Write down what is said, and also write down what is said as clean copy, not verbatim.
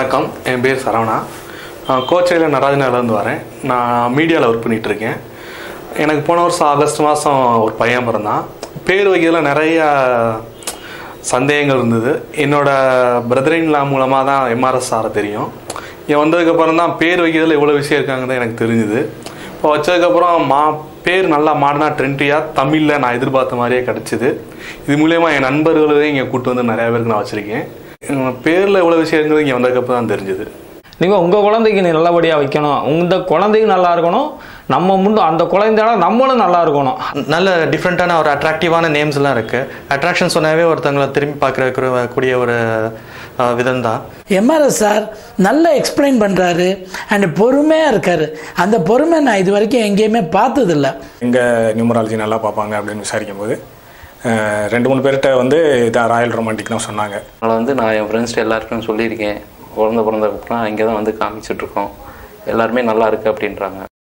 வணக்கம், என் பேர் சரவணா. கோச்சையில் நடராஜனகர்லேருந்து வரேன். நான் மீடியாவில் ஒர்க் பண்ணிகிட்ருக்கேன். எனக்கு போன வருஷம் ஆகஸ்ட் மாதம் ஒரு பையன் பிறந்தான். பேர் வைக்கிறதுல நிறையா சந்தேகங்கள் இருந்தது. என்னோடய பிரதரின்லா மூலமாக தான் எம்ஆர்எஸ் சாரை தெரியும். இவன் வந்ததுக்கப்புறம் தான் பேர் வைக்கிறதுல எவ்வளோ விஷயம் இருக்காங்கன்னு எனக்கு தெரிஞ்சுது. இப்போ வச்சதுக்கப்புறம் பேர் நல்லா மாடர்னாக ட்ரெண்டியாக தமிழில் நான் எதிர்பார்த்த மாதிரியே கிடச்சிது. இது மூலயமா என் நண்பர்களையும் இங்கே கூப்பிட்டு வந்து நிறையா பேருக்கு நான் வச்சுருக்கேன். பேரில் எவ்வளோ விஷயம் இருக்கிறது இங்கே வந்ததுக்கப்புறம் தான் தெரிஞ்சுது. நீங்கள் உங்கள் குழந்தைக்கு நீ நல்லபடியாக வைக்கணும், இந்த குழந்தைக்கும் நல்லா இருக்கணும், நம்ம அந்த குழந்தையோட நம்மளும் நல்லா இருக்கணும். நல்ல டிஃப்ரெண்ட்டான ஒரு அட்ராக்டிவான நேம்ஸ்லாம் இருக்குது. அட்ராக்ஷன் சொன்னாவே ஒருத்தவங்களை திரும்பி பார்க்கக்கூடிய ஒரு விதம் தான். எம்ஆர்எஸ் சார் நல்லா எக்ஸ்பிளைன் பண்ணுறாரு அண்ட் பொறுமையாக இருக்கார். அந்த பொறுமை நான் இது வரைக்கும் எங்கேயுமே பார்த்ததில்ல. எங்கே நியூமராலஜி நல்லா பார்ப்பாங்க அப்படின்னு விசாரிக்கும் போது 2-3 பேர்கிட்ட வந்து இதான் ராயல் ரொமான்டிக் தான் சொன்னாங்க. அதனால் நான் என் ஃப்ரெண்ட்ஸ்ட்டு எல்லாருக்கும் சொல்லியிருக்கேன். பிறந்ததுக்கப்புறம் இங்கே தான் வந்து காமிச்சிட்ருக்கோம். எல்லாருமே நல்லா இருக்குது அப்படின்றாங்க.